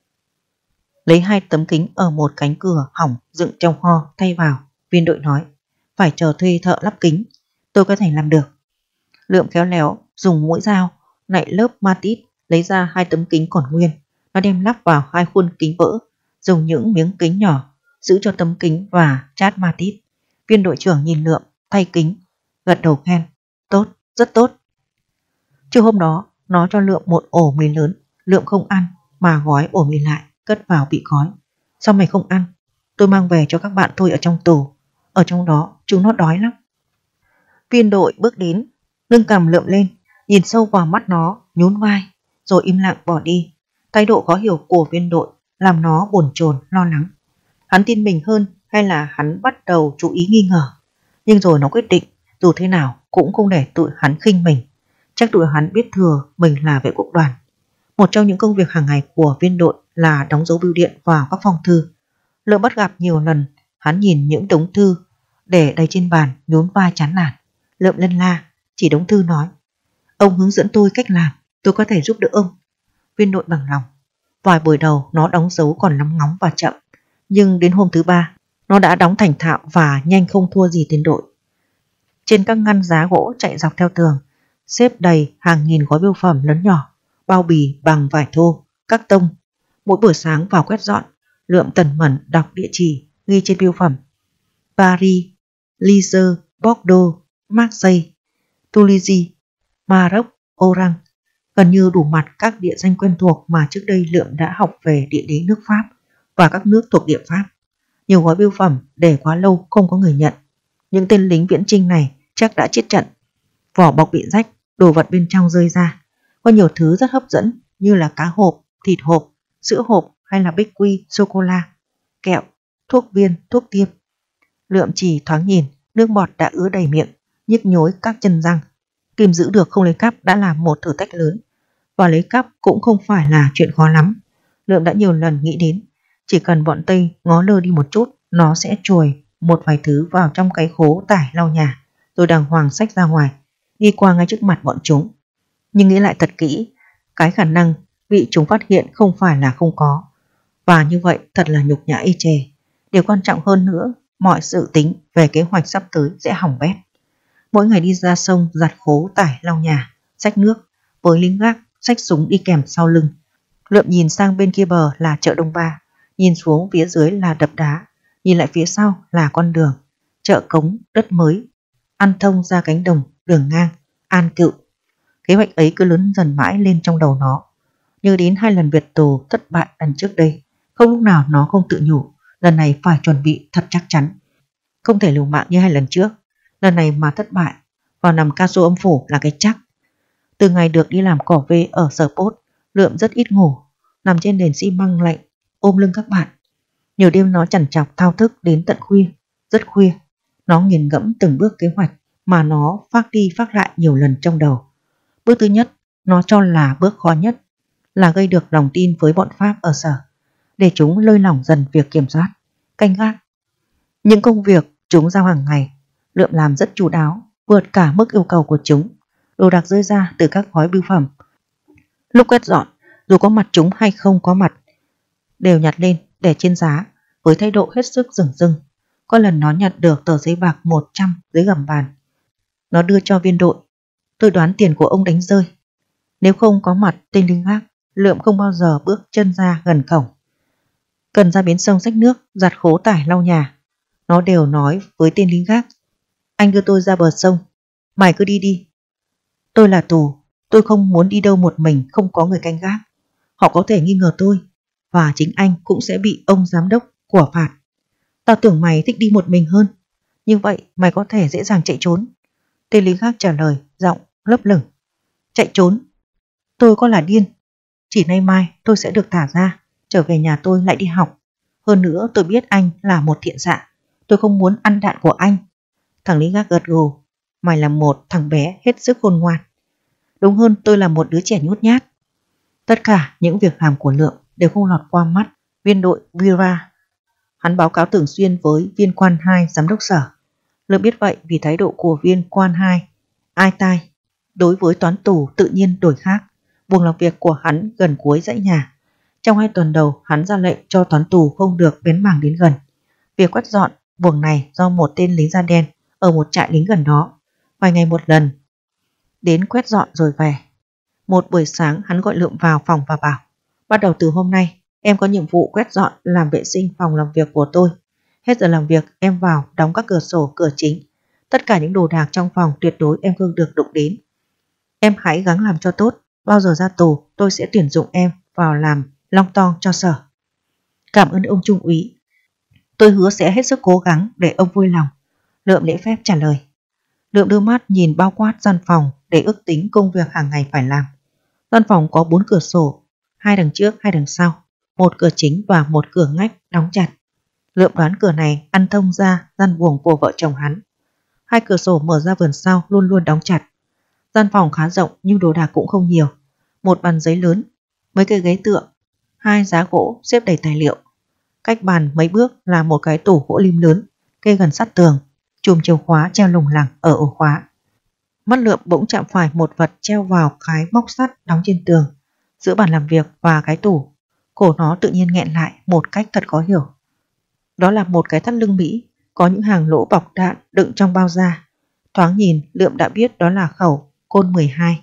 lấy hai tấm kính ở một cánh cửa hỏng dựng trong kho thay vào. Viên đội nói: Phải chờ thuê thợ lắp kính, tôi có thể làm được. Lượng khéo léo dùng mũi dao nạy lớp ma tít lấy ra hai tấm kính còn nguyên. Nó đem lắp vào hai khuôn kính vỡ, dùng những miếng kính nhỏ giữ cho tấm kính và chát ma tít. Viên đội trưởng nhìn Lượng thay kính, gật đầu khen: Tốt, rất tốt. Trưa hôm đó, nó cho Lượng một ổ mì lớn. Lượng không ăn mà gói ổ mì lại, cất vào bị gói. Sao mày không ăn? Tôi mang về cho các bạn tôi ở trong tù. Ở trong đó chúng nó đói lắm. Viên đội bước đến, nâng cằm Lượng lên, nhìn sâu vào mắt nó, nhún vai, rồi im lặng bỏ đi. Thái độ khó hiểu của viên đội làm nó bồn chồn lo lắng. Hắn tin mình hơn hay là hắn bắt đầu chú ý nghi ngờ? Nhưng rồi nó quyết định dù thế nào cũng không để tụi hắn khinh mình. Chắc tụi hắn biết thừa mình là vệ quốc đoàn. Một trong những công việc hàng ngày của viên đội là đóng dấu bưu điện vào các phòng thư. Lượng bắt gặp nhiều lần, hắn nhìn những đống thư để đầy trên bàn, nhún vai chán nản. Lượng lân la chỉ đống thư nói: Ông hướng dẫn tôi cách làm, tôi có thể giúp đỡ ông. Viên đội bằng lòng. Vài buổi đầu nó đóng dấu còn lóng ngóng và chậm, nhưng đến hôm thứ ba nó đã đóng thành thạo và nhanh không thua gì tên đội. Trên các ngăn giá gỗ chạy dọc theo tường xếp đầy hàng nghìn gói bưu phẩm lớn nhỏ, bao bì bằng vải thô, các tông. Mỗi buổi sáng vào quét dọn, Lượng tần mẩn đọc địa chỉ ghi trên bưu phẩm: Paris, Lisieux, Bordeaux, Marseille, Toulouse, Maroc, Oran. Gần như đủ mặt các địa danh quen thuộc mà trước đây Lượng đã học về địa lý nước Pháp và các nước thuộc địa Pháp. Nhiều gói bưu phẩm để quá lâu không có người nhận. Những tên lính viễn chinh này chắc đã chết trận. Vỏ bọc bị rách, đồ vật bên trong rơi ra. Có nhiều thứ rất hấp dẫn như là cá hộp, thịt hộp, sữa hộp hay là bích quy, sô-cô-la, kẹo, thuốc viên, thuốc tiêm. Lượng chỉ thoáng nhìn, nước bọt đã ứa đầy miệng, nhức nhối các chân răng. Kìm giữ được không lấy cắp đã là một thử thách lớn, và lấy cắp cũng không phải là chuyện khó lắm. Lượng đã nhiều lần nghĩ đến, chỉ cần bọn Tây ngó lơ đi một chút, nó sẽ chùi một vài thứ vào trong cái khố tải lau nhà, rồi đàng hoàng xách ra ngoài, đi qua ngay trước mặt bọn chúng. Nhưng nghĩ lại thật kỹ, cái khả năng bị chúng phát hiện không phải là không có, và như vậy thật là nhục nhã y chề. Điều quan trọng hơn nữa, mọi sự tính về kế hoạch sắp tới sẽ hỏng bét. Mỗi ngày đi ra sông giặt khố tải lau nhà, xách nước, với lính gác xách súng đi kèm sau lưng. Lượng nhìn sang bên kia bờ là chợ Đông Ba, nhìn xuống phía dưới là đập đá, nhìn lại phía sau là con đường, chợ cống, đất mới, ăn thông ra cánh đồng, đường ngang, an cựu. Kế hoạch ấy cứ lớn dần mãi lên trong đầu nó. Như đến hai lần Việt tù thất bại lần trước đây, không lúc nào nó không tự nhủ lần này phải chuẩn bị thật chắc chắn. Không thể liều mạng như hai lần trước. Lần này mà thất bại, vào nằm cao su âm phủ là cái chắc. Từ ngày được đi làm cỏ vê ở Sở Pốt, Lượng rất ít ngủ, nằm trên nền xi măng lạnh, ôm lưng các bạn. Nhiều đêm nó chằn chọc thao thức đến tận khuya, rất khuya. Nó nghiền ngẫm từng bước kế hoạch mà nó phát đi phát lại nhiều lần trong đầu. Bước thứ nhất, nó cho là bước khó nhất, là gây được lòng tin với bọn Pháp ở Sở. để chúng lơi lỏng dần việc kiểm soát, canh gác. Những công việc chúng giao hàng ngày, Lượm làm rất chu đáo, vượt cả mức yêu cầu của chúng. Đồ đạc rơi ra từ các gói bưu phẩm. Lúc quét dọn, dù có mặt chúng hay không có mặt, đều nhặt lên để trên giá với thái độ hết sức dửng dưng. Có lần nó nhặt được tờ giấy bạc một trăm dưới gầm bàn. Nó đưa cho viên đội. Tôi đoán tiền của ông đánh rơi. Nếu không có mặt tên lính gác, Lượm không bao giờ bước chân ra gần cổng. Cần ra bến sông xách nước, giặt khố tải lau nhà, nó đều nói với tên lính gác: anh đưa tôi ra bờ sông, mày cứ đi đi. Tôi là tù, tôi không muốn đi đâu một mình không có người canh gác. Họ có thể nghi ngờ tôi, và chính anh cũng sẽ bị ông giám đốc của phạt. Tao tưởng mày thích đi một mình hơn, như vậy mày có thể dễ dàng chạy trốn. Tên lính gác trả lời, giọng lấp lửng. Chạy trốn? Tôi có là điên? Chỉ nay mai tôi sẽ được thả ra, trở về nhà tôi lại đi học. Hơn nữa tôi biết anh là một thiện dạ, tôi không muốn ăn đạn của anh. Thằng lính gác gật gù. Mày là một thằng bé hết sức khôn ngoan. Đúng hơn, tôi là một đứa trẻ nhút nhát. Tất cả những việc làm của Lượng đều không lọt qua mắt viên đội Vira. Hắn báo cáo thường xuyên với viên quan hai giám đốc sở. Lượng biết vậy vì thái độ của viên quan hai ai tai đối với toán tù tự nhiên đổi khác. Buồng làm việc của hắn gần cuối dãy nhà. Trong hai tuần đầu, hắn ra lệnh cho toán tù không được bén mảng đến gần. Việc quét dọn buồng này do một tên lính da đen ở một trại lính gần đó, vài ngày một lần đến quét dọn rồi về. Một buổi sáng hắn gọi Lượng vào phòng và bảo: bắt đầu từ hôm nay em có nhiệm vụ quét dọn làm vệ sinh phòng làm việc của tôi. Hết giờ làm việc em vào đóng các cửa sổ cửa chính. Tất cả những đồ đạc trong phòng tuyệt đối em không được đụng đến. Em hãy gắng làm cho tốt. Bao giờ ra tù tôi sẽ tuyển dụng em vào làm long tong cho sở. Cảm ơn ông trung úy. Tôi hứa sẽ hết sức cố gắng để ông vui lòng. Lượm lễ phép trả lời. Lượm đưa mắt nhìn bao quát gian phòng để ước tính công việc hàng ngày phải làm. Gian phòng có bốn cửa sổ, hai đằng trước hai đằng sau, một cửa chính và một cửa ngách đóng chặt. Lượm đoán cửa này ăn thông ra gian buồng của vợ chồng hắn. Hai cửa sổ mở ra vườn sau luôn luôn đóng chặt. Gian phòng khá rộng nhưng đồ đạc cũng không nhiều. Một bàn giấy lớn, mấy cây ghế tựa, hai giá gỗ xếp đầy tài liệu. Cách bàn mấy bước là một cái tủ gỗ lim lớn, kê gần sát tường, chùm chìa khóa treo lủng lẳng ở ổ khóa. Mắt Lượm bỗng chạm phải một vật treo vào cái móc sắt đóng trên tường, giữa bàn làm việc và cái tủ. Cổ nó tự nhiên nghẹn lại một cách thật khó hiểu. Đó là một cái thắt lưng Mỹ, có những hàng lỗ bọc đạn đựng trong bao da. Thoáng nhìn Lượm đã biết đó là khẩu côn mười hai.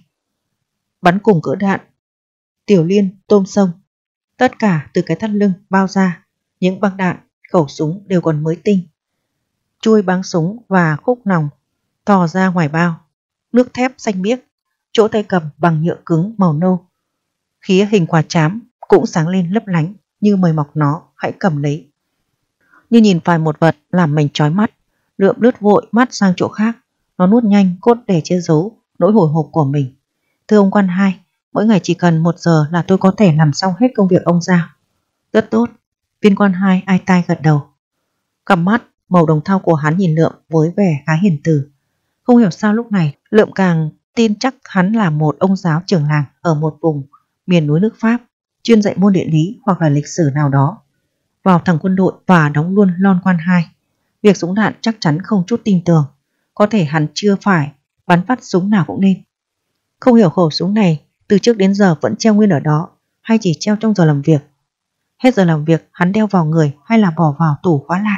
Bắn cùng cỡ đạn, tiểu liên, tôm sông. Tất cả từ cái thắt lưng, bao da, những băng đạn, khẩu súng đều còn mới tinh. Chuôi báng súng và khúc nòng thò ra ngoài bao. Nước thép xanh biếc, chỗ tay cầm bằng nhựa cứng màu nâu. Khía hình quả trám cũng sáng lên lấp lánh như mời mọc nó hãy cầm lấy. Như nhìn phải một vật làm mình chói mắt, Lượm lướt vội mắt sang chỗ khác. Nó nuốt nhanh cốt để che giấu nỗi hồi hộp của mình. Thưa ông quan hai, mỗi ngày chỉ cần một giờ là tôi có thể làm xong hết công việc ông giao. Rất tốt. Viên quan hai ai tai gật đầu. Cặp mắt màu đồng thau của hắn nhìn Lượm với vẻ khá hiền từ. Không hiểu sao lúc này Lượm càng tin chắc hắn là một ông giáo trưởng làng ở một vùng miền núi nước Pháp, chuyên dạy môn địa lý hoặc là lịch sử nào đó. Vào thẳng quân đội và đóng luôn lon quan hai. Việc súng đạn chắc chắn không chút tin tưởng. Có thể hắn chưa phải bắn phát súng nào cũng nên. Không hiểu khẩu súng này từ trước đến giờ vẫn treo nguyên ở đó, hay chỉ treo trong giờ làm việc. Hết giờ làm việc hắn đeo vào người hay là bỏ vào tủ khóa lại.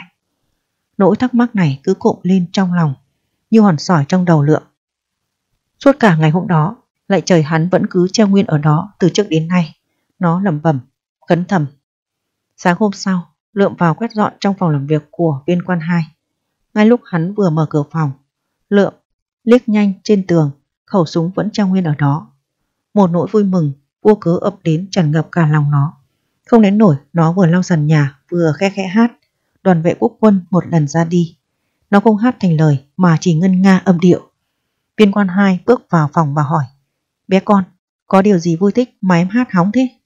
Nỗi thắc mắc này cứ cộm lên trong lòng như hòn sỏi trong đầu Lượm. Suốt cả ngày hôm đó, lại trời hắn vẫn cứ treo nguyên ở đó từ trước đến nay. Nó lẩm bẩm, cấn thầm. Sáng hôm sau, Lượm vào quét dọn trong phòng làm việc của viên quan hai. Ngay lúc hắn vừa mở cửa phòng, Lượm liếc nhanh trên tường, khẩu súng vẫn treo nguyên ở đó. Một nỗi vui mừng vô cớ ập đến tràn ngập cả lòng nó. Không đến nổi, nó vừa lau sàn nhà vừa khe khẽ hát Đoàn vệ quốc quân một lần ra đi. Nó không hát thành lời mà chỉ ngân nga âm điệu. Viên quan hai bước vào phòng và hỏi: bé con, có điều gì vui thích mà em hát hóng thế?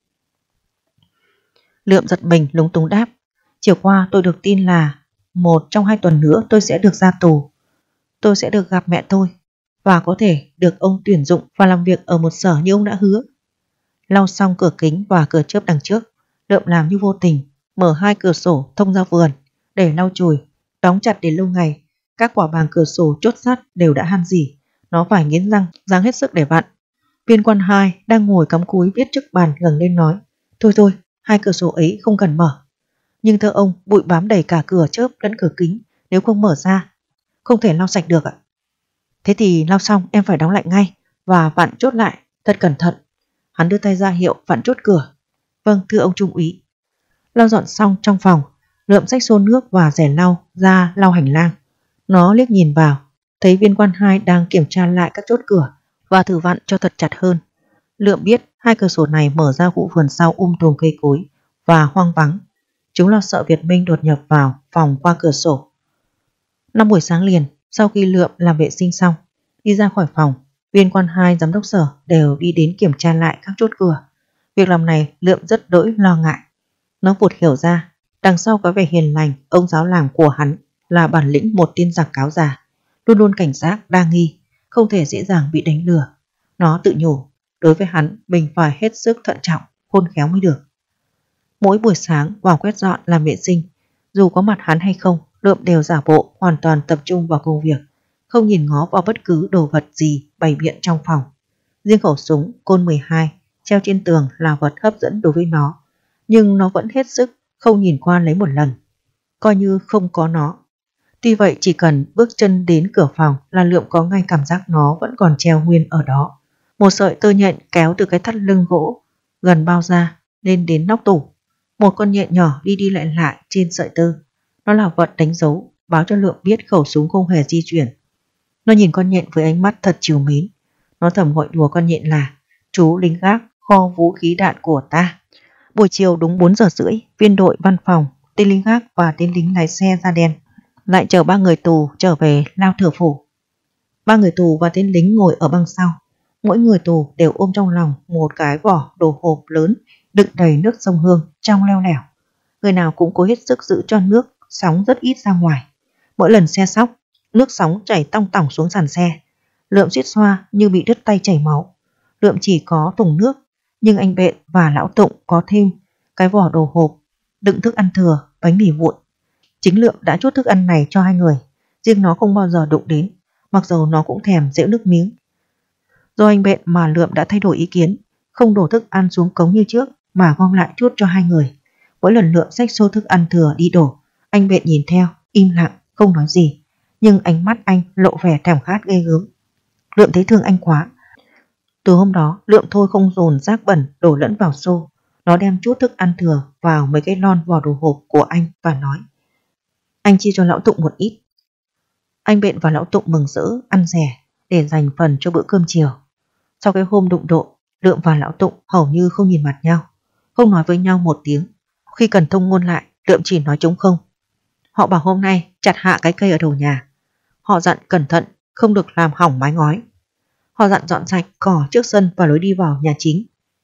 Lượm giật mình lúng túng đáp: chiều qua tôi được tin là một trong hai tuần nữa tôi sẽ được ra tù. Tôi sẽ được gặp mẹ tôi và có thể được ông tuyển dụng và làm việc ở một sở như ông đã hứa. Lau xong cửa kính và cửa chớp đằng trước, Lượm làm như vô tình, mở hai cửa sổ thông ra vườn để lau chùi, đóng chặt đến lâu ngày. Các quả bàng cửa sổ chốt sắt đều đã han rỉ, nó phải nghiến răng, ráng hết sức để vặn. Viên quan hai đang ngồi cắm cúi viết trước bàn ngẩng lên nói: Thôi thôi, hai cửa sổ ấy không cần mở. Nhưng thưa ông, bụi bám đầy cả cửa chớp lẫn cửa kính, nếu không mở ra không thể lau sạch được ạ. Thế thì lau xong em phải đóng lại ngay và vặn chốt lại thật cẩn thận. Hắn đưa tay ra hiệu vặn chốt cửa. Vâng thưa ông trung úy. Lau dọn xong trong phòng, Lượm xách xô nước và rẻ lau ra lau hành lang. Nó liếc nhìn vào, thấy viên quan hai đang kiểm tra lại các chốt cửa và thử vặn cho thật chặt hơn. Lượm biết hai cửa sổ này mở ra khu vườn sau um tùm cây cối và hoang vắng. Chúng lo sợ Việt Minh đột nhập vào phòng qua cửa sổ. Năm buổi sáng liền, sau khi Lượm làm vệ sinh xong, đi ra khỏi phòng, viên quan hai, giám đốc sở đều đi đến kiểm tra lại các chốt cửa. Việc làm này Lượm rất đỗi lo ngại. Nó vụt hiểu ra, đằng sau có vẻ hiền lành ông giáo làng của hắn là bản lĩnh một tin giặc cáo già, luôn luôn cảnh giác đa nghi, không thể dễ dàng bị đánh lừa. Nó tự nhủ, đối với hắn mình phải hết sức thận trọng, khôn khéo mới được. Mỗi buổi sáng vào quét dọn làm vệ sinh, dù có mặt hắn hay không, Lượm đều giả bộ hoàn toàn tập trung vào công việc, không nhìn ngó vào bất cứ đồ vật gì bày biện trong phòng. Riêng khẩu súng côn mười hai treo trên tường là vật hấp dẫn đối với nó, nhưng nó vẫn hết sức không nhìn qua lấy một lần, coi như không có nó. Tuy vậy chỉ cần bước chân đến cửa phòng là Lượm có ngay cảm giác nó vẫn còn treo nguyên ở đó. Một sợi tơ nhện kéo từ cái thắt lưng gỗ gần bao ra lên đến nóc tủ. Một con nhện nhỏ đi đi lại lại trên sợi tơ. Nó là vật đánh dấu, báo cho Lượm biết khẩu súng không hề di chuyển. Nó nhìn con nhện với ánh mắt thật trìu mến. Nó thầm gọi đùa con nhện là: chú lính gác kho vũ khí đạn của ta. Buổi chiều đúng bốn giờ rưỡi, viên đội văn phòng, tên lính gác và tên lính lái xe da đen lại chở ba người tù trở về lao Thừa Phủ. Ba người tù và tên lính ngồi ở băng sau. Mỗi người tù đều ôm trong lòng một cái vỏ đồ hộp lớn đựng đầy nước sông Hương trong leo lẻo. Người nào cũng cố hết sức giữ cho nước sóng rất ít ra ngoài. Mỗi lần xe sóc, nước sóng chảy tong tỏng xuống sàn xe. Lượm suýt xoa như bị đứt tay chảy máu. Lượm chỉ có thùng nước, nhưng anh Bện và lão Tụng có thêm cái vỏ đồ hộp đựng thức ăn thừa, bánh mì vụn. Chính Lượm đã chốt thức ăn này cho hai người, riêng nó không bao giờ đụng đến, mặc dù nó cũng thèm dễu nước miếng. Do anh Bện mà Lượm đã thay đổi ý kiến, không đổ thức ăn xuống cống như trước mà gom lại chút cho hai người. Mỗi lần Lượm xách xô thức ăn thừa đi đổ, anh Bện nhìn theo, im lặng, không nói gì, nhưng ánh mắt anh lộ vẻ thèm khát ghê gớm. Lượm thấy thương anh quá. Từ hôm đó, Lượm thôi không dồn rác bẩn đổ lẫn vào xô. Nó đem chút thức ăn thừa vào mấy cái lon vỏ đồ hộp của anh và nói: anh chia cho lão Tụng một ít. Anh Bện và lão Tụng mừng rỡ ăn rẻ để dành phần cho bữa cơm chiều. Sau cái hôm đụng độ, Lượm và lão Tụng hầu như không nhìn mặt nhau, không nói với nhau một tiếng. Khi cần thông ngôn lại, Lượm chỉ nói trống không. Họ bảo hôm nay chặt hạ cái cây ở đầu nhà. Họ dặn cẩn thận không được làm hỏng mái ngói. Họ dặn dọn sạch cỏ trước sân và lối đi vào nhà chính,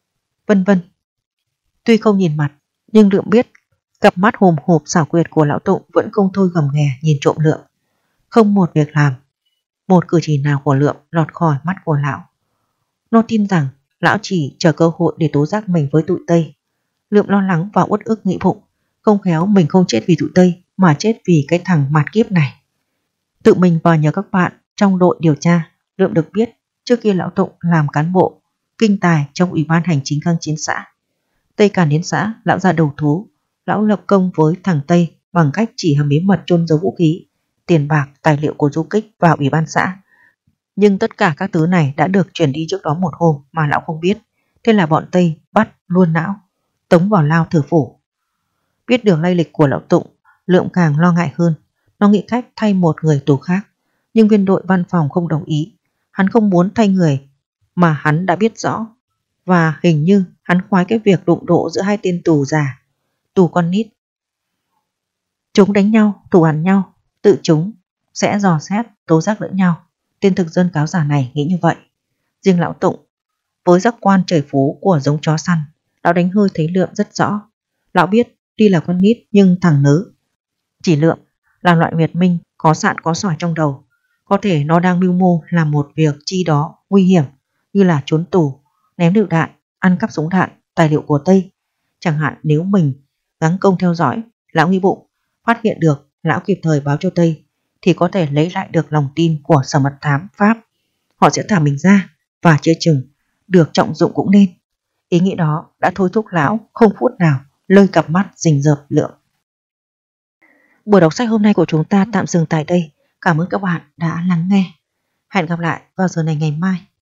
vân vân. Tuy không nhìn mặt, nhưng Lượm biết cặp mắt hùm hộp xảo quyệt của lão Tụng vẫn không thôi gầm ghè nhìn trộm Lượm. Không một việc làm, một cử chỉ nào của Lượm lọt khỏi mắt của lão. Nó tin rằng lão chỉ chờ cơ hội để tố giác mình với tụi Tây. Lượm lo lắng và uất ức nghĩ bụng, không khéo mình không chết vì tụi Tây mà chết vì cái thằng mạt kiếp này. Tự mình vào nhờ các bạn trong đội điều tra. Lượm được biết trước kia lão Tụng làm cán bộ kinh tài trong ủy ban hành chính kháng chiến xã. Tây càn đến xã, lão ra đầu thú. Lão lập công với thằng Tây bằng cách chỉ hầm bí mật chôn giấu vũ khí, tiền bạc, tài liệu của du kích vào ủy ban xã. Nhưng tất cả các thứ này đã được chuyển đi trước đó một hôm mà lão không biết. Thế là bọn Tây bắt luôn lão, tống vào lao Thừa Phủ. Biết được lay lịch của lão Tụng, Lượm càng lo ngại hơn. Nó nghĩ cách thay một người tù khác, nhưng viên đội văn phòng không đồng ý. Hắn không muốn thay người mà hắn đã biết rõ, và hình như hắn khoái cái việc đụng độ giữa hai tên tù già, tù con nít. Chúng đánh nhau, thù hằn nhau, tự chúng sẽ dò xét, tố giác lẫn nhau. Tên thực dân cáo giả này nghĩ như vậy. Riêng lão Tụng, với giác quan trời phú của giống chó săn, lão đánh hơi thấy Lượm rất rõ. Lão biết tuy là con nít nhưng thằng nớ chỉ Lượm là loại Việt Minh có sạn có sỏi trong đầu. Có thể nó đang mưu mô làm một việc chi đó nguy hiểm, như là trốn tù, ném lựu đạn, ăn cắp súng đạn, tài liệu của Tây. Chẳng hạn nếu mình gắng công theo dõi, lão nghĩ bụng, phát hiện được, lão kịp thời báo cho Tây, thì có thể lấy lại được lòng tin của Sở Mật Thám Pháp. Họ sẽ thả mình ra và chưa chừng được trọng dụng cũng nên. Ý nghĩ đó đã thôi thúc lão không phút nào lơi cặp mắt rình rợp Lượng. Buổi đọc sách hôm nay của chúng ta tạm dừng tại đây. Cảm ơn các bạn đã lắng nghe. Hẹn gặp lại vào giờ này ngày mai.